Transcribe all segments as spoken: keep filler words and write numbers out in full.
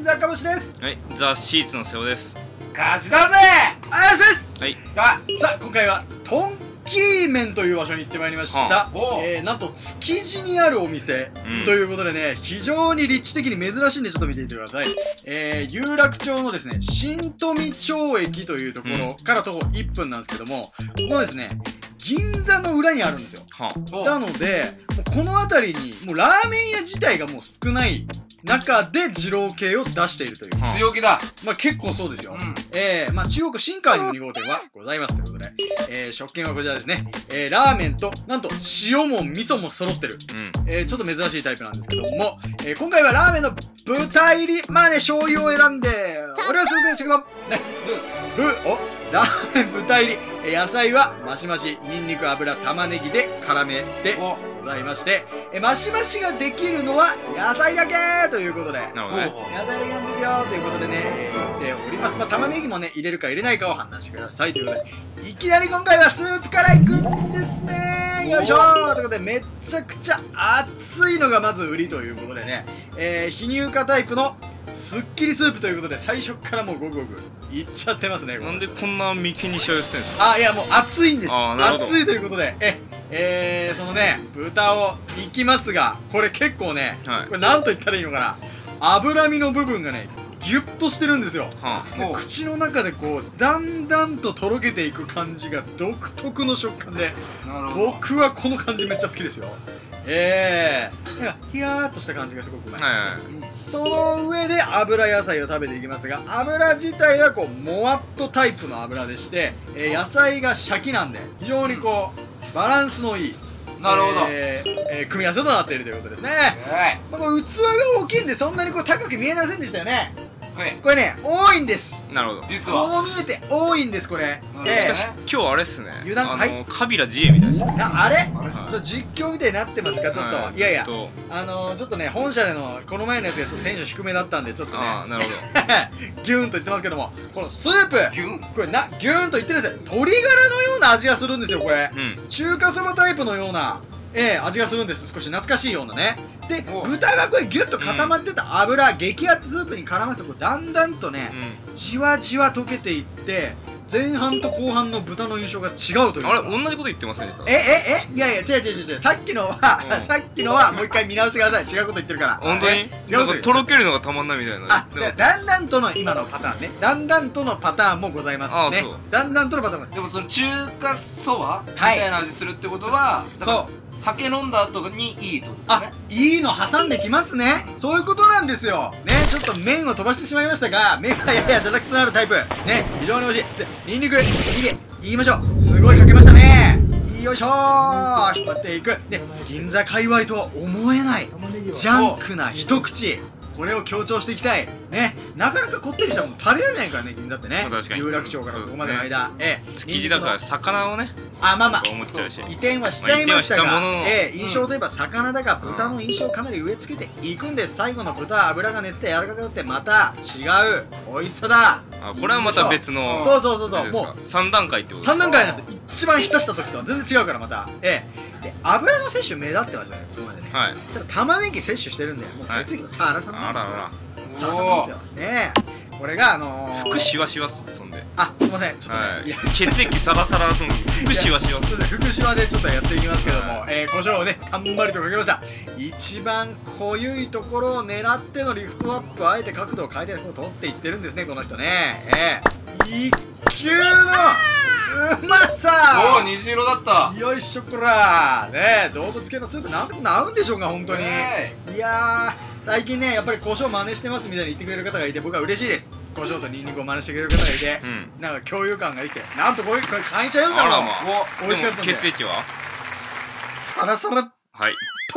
銀座かもしです。 はい、ザ・シーツの瀬尾です。 勝ちだぜ。お願いします。 はい。 さあ今回はトンキーメンという場所に行ってまいりました。えー、なんと築地にあるお店、うん、ということでね、非常に立地的に珍しいんでちょっと見ていてください。えー、有楽町のですね、新富町駅というところから徒歩いっぷんなんですけども、ここはですね、銀座の裏にあるんですよ。なので、もうこの辺りにもうラーメン屋自体がもう少ない中で二郎系を出しているという。 強気だ。 まあ結構そうですよ。うん、えー、まあ中央区新川にもに号店はございますということで、えー、食券はこちらですね。えー、ラーメンと、なんと塩も味噌も揃ってる。うん、えー、ちょっと珍しいタイプなんですけども、えー、今回はラーメンの豚入り、まあね、醤油を選んで、俺はすぐにしてください。ね、ぶ、おラーメン豚入り、野菜はマシマシ、ニンニク、油、玉ねぎで絡めてございまして、えマシマシができるのは野菜だけということで、なるほどね、野菜だけなんですよということでね、えー、言っております。まあ、玉ねぎもね、入れるか入れないかを判断してくださいということで、いきなり今回はスープからいくんですね。よいしょーということで、めちゃくちゃ熱いのがまず売りということでね、えー、非乳化タイプのすっきりスープということで、最初からもうゴクゴクいっちゃってますね。 なんでこんな眉間にしわ寄せてんですか？ あ、いやもう熱いんです。熱いということで、え、えー、そのね、豚をいきますが、これ結構ね、はい、これなんと言ったらいいのかな、脂身の部分がね、ギュッとしてるんですよ。はあ、口の中でこうだんだんととろけていく感じが独特の食感で、僕はこの感じめっちゃ好きですよ。ええー、なんかヒヤーっとした感じがすごくうまい。はいはい、その上で油野菜を食べていきますが、油自体はこうもわっとタイプの油でして、えー、野菜がシャキなんで非常にこうバランスのいい、なるほど、えーえー、組み合わせとなっているということですね。はい、まあ、これ器が大きいんでそんなにこう高く見えませんでしたよね。はい、これね、多いんです。 なるほど。 実はこう見えて多いんです、これ。 しかし今日あれっすね、 油断、 あのカビラ自衛みたいです。 あれ、そう実況みたいになってますか、ちょっと。いやいや、あのちょっとね、本社でのこの前のやつがちょっとテンション低めだったんで、ちょっとね、なるほどギューンと言ってますけども、このスープ、これな、ギューンと言ってるんですよ。鶏ガラのような味がするんですよ、これ。中華そばタイプのようなえー、味がするんです。少し懐かしいようなね。で、豚がこれギュッと固まってた油、うん、激熱スープに絡ませてこうだんだんとね、うん、じわじわ溶けていって前半と後半の豚の印象が違うという。 あれ同じこと言ってませんでした？ えええいやいや違う違う違う、さっきのは、うん、さっきのはもう一回見直してください。違うこと言ってるから。 本当に違うこと。とろけるのがたまんないみたいな。 あ、だんだんとの今のパターンね、だんだんとのパターンもございますね。だんだんとのパターンも。 でもその中華そばみたいな味するってことは、そう、酒飲んだ後にいいとですね。あ、 いいの挟んできますね。そういうことなんですよね。ちょっと麺を飛ばしてしまいましたが、麺はややザラクツのあるタイプね、非常に美味しい。でニンニク入れ言いましょう。すごいかけましたね。よいしょー、引っ張っていく。で、銀座界隈とは思えないジャンクな一口、これを強調していきたいね。なかなかこってりしたもの食べられないからね、銀座ってね。有楽町からここまでの間、ええ、 築地だから魚をね、 あ、まあまあ移転はしちゃいましたが、ええ、印象といえば魚だが豚の印象をかなり植え付けていくんです。最後の豚は油が熱で柔らかくなってまた違う美味しさだ。 あ、これはまた別の、 そうそうそうそう、もうさん段階ってことさん段階なんです。一番浸した時とは全然違うからまた、ええ、で油の摂取目立ってますよね、ここまでね。はい、ただ玉ねぎ摂取してるんで、もう血液のサラサラなんですよ。サラサラなんですよね。これがあのー、 服シワシワっす。そんで、 あ、すいません、ちょっとね、はい、いや血液サラサラの服シワシワっす。 服シワでちょっとやっていきますけども、はい、えー、胡椒をねたんまりとかけました。一番濃ゆいところを狙ってのリフトアップ、あえて角度を変えて取っていってるんですね、この人ね。えー、一級のうまさ。 おお、虹色だった。 よいしょこらね、動物系のスープなんとか合うんでしょうか、本当に。いやー、最近ねやっぱり胡椒真似してますみたいに言ってくれる方がいて、僕は嬉しいです。胡椒とニンニクを真似してくれる方がいて、うん、なんか共有感ができて、なんとこういうこれ感じちゃうから、美味しかったんで。 血液はサラサラ、 はいと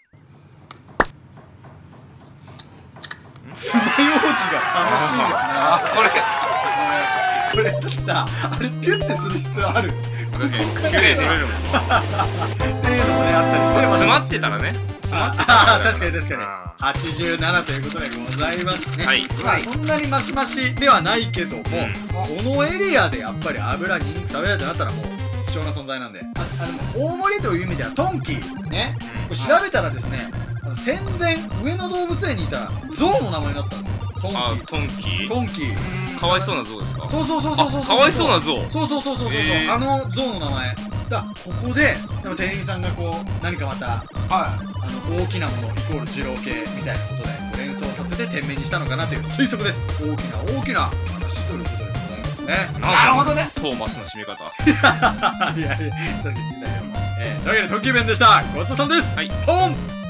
爪楊枝が楽しいですね。 これこれだってさ、あれピュッてする必要ある？ 確かにキュレー取れるもんっていうのもねあったりして、 詰まってたらね、詰まってたら確かに確かにはちじゅうななということでございますね。まあそんなにマシマシではないけども、このエリアでやっぱり油ニンニク食べられたなったらもう貴重な存在なんで、ああの大盛りという意味ではトンキーね、これ調べたらですね、戦前上野動物園にいた象の名前になったんですよ。 トンキあートンキートンキーかわいそうな像ですか？ そうそうそうそうそうそうかわいそうな像。 そうそうそうそうそう、 へーあの像の名前だ。ここででも店員さんがこう何かまたはあの大きなものイコール二郎系みたいなことでこう連想させて店名にしたのかなという推測です。大きな大きな話ということでございますね。 なるほどね。 トーマスの締め方。 いやいや確かに言いたいよ。えー、というわけで特急弁でした。ごちそうさんです。 はいポン。